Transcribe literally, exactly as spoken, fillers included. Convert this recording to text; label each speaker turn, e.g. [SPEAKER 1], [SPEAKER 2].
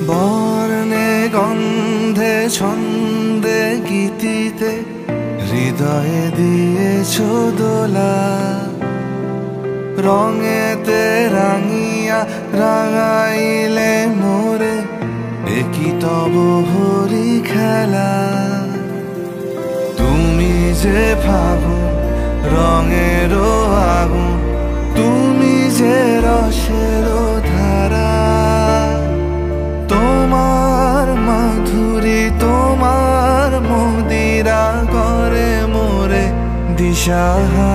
[SPEAKER 1] বর্ণে গন্ধে ছন্দে গীতিতে হৃদয়ে দিয়েছ দোলা, রঙেতে রাঙিয়া রাঙাইলে মোরে একই তব হরি খেলা। তুমি যে ফাগুন রঙের আগুন, তুমি যে রসের ধারা, তোমার মাধুরী তোমার মদিরা করে মোরে দিশাহারা।